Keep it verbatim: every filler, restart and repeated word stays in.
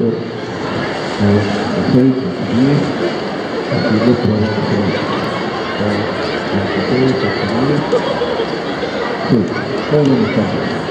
número seis, diez, así lo probamos. Sí, todo lo que está.